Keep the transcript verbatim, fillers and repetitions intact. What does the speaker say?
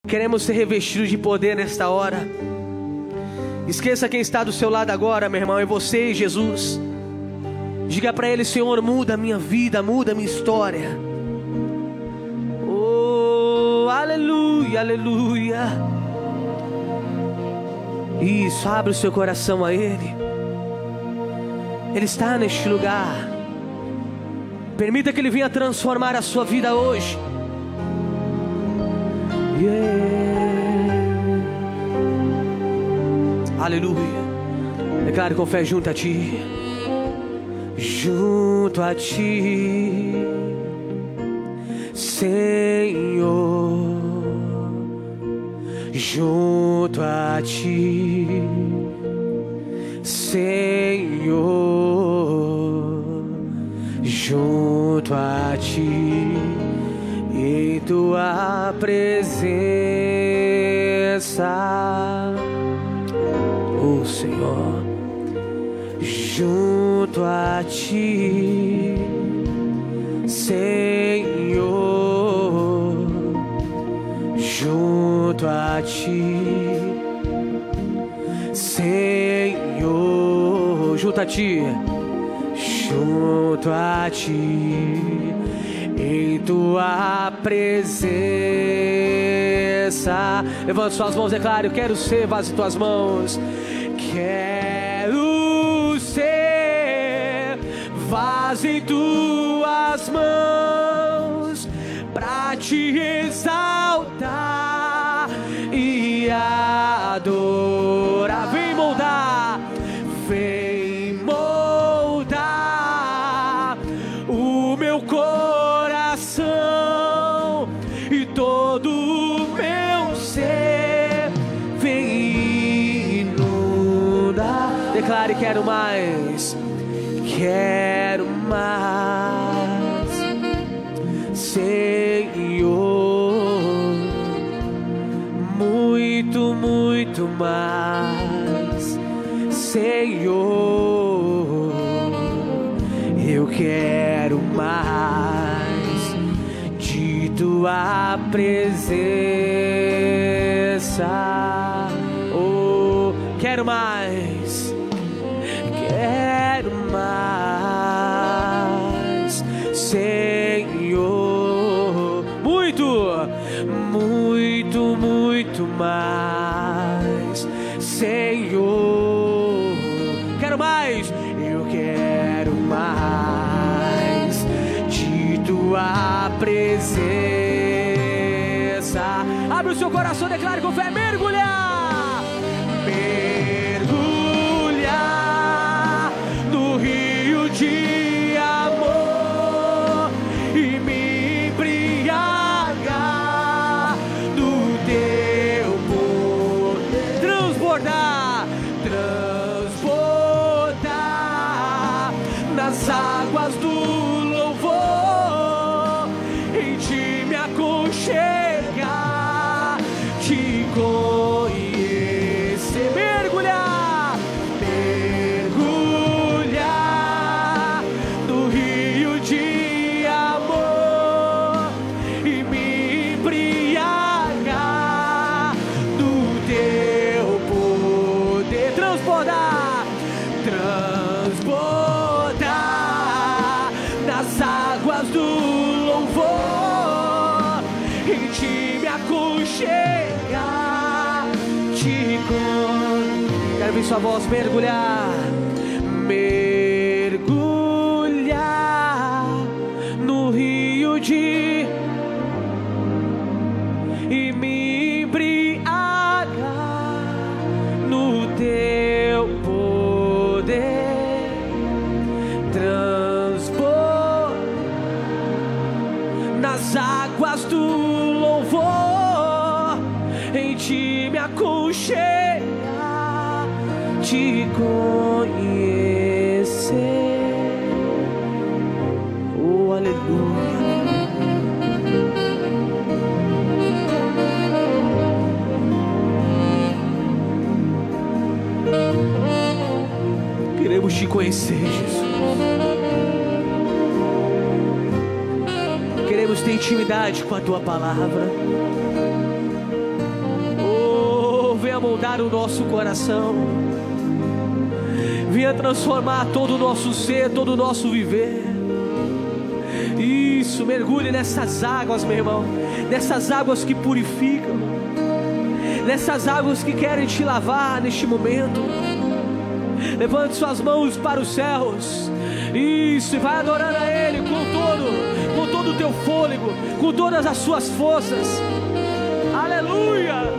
Queremos ser revestidos de poder nesta hora. Esqueça quem está do seu lado agora, meu irmão, é você e Jesus. Diga para Ele: Senhor, muda a minha vida, muda a minha história. Oh, aleluia, aleluia. Isso, abre o seu coração a Ele. Ele está neste lugar. Permita que Ele venha transformar a sua vida hoje. Yeah. Aleluia. Declare com fé: junto a Ti, junto a Ti, Senhor, junto a Ti, Senhor, junto a Ti, em Tua presença, oh Senhor, junto a Ti, Senhor, junto a Ti, Senhor, junto a Ti, junto a Ti, em Tua presença. Levante suas mãos, declare: eu quero ser vaso em Tuas mãos. Quero ser vaso em Tuas mãos, pra Te exaltar e adorar. Vem moldar, vem moldar o meu coração e todo o meu ser. Vem inundar. Declare: quero mais, quero mais, Senhor, muito, muito mais, Senhor, eu quero mais de Tua presença. Oh, quero mais, quero mais, Senhor, muito, muito, muito mais, Senhor, quero mais, eu quero mais de Tua presença. Abre o seu coração, declare com fé: mergulhar, mergulhar no rio de amor e me embriagar do Teu poder. Transbordar, transbordar nas águas do louvor, em Ti me aconchegar, Te conhecer. Mergulhar, mergulhar no rio de amor e me embriagar do Teu poder. Transbordar, transbordar nas águas do louvor, em Ti me aconchegar, Te conhecer. Quero ver sua voz: mergulhar, mergulhar no rio de e me embriagar no Teu poder. Transpor nas águas do louvor, em Ti me aconchegar, Te conhecer. Oh, aleluia. Queremos Te conhecer, Jesus. Queremos ter intimidade com a Tua palavra. moldar o nosso coração. Venha transformar todo o nosso ser, todo o nosso viver. Isso, mergulhe nessas águas, meu irmão. Nessas águas que purificam. Nessas águas que querem te lavar neste momento. Levante suas mãos para os céus. Isso, e vai adorando a Ele com todo, com todo o teu fôlego, com todas as suas forças. Aleluia!